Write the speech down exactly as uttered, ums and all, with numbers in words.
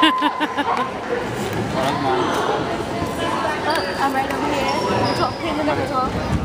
Oh, I'm right over here. Talk, pin the number talk.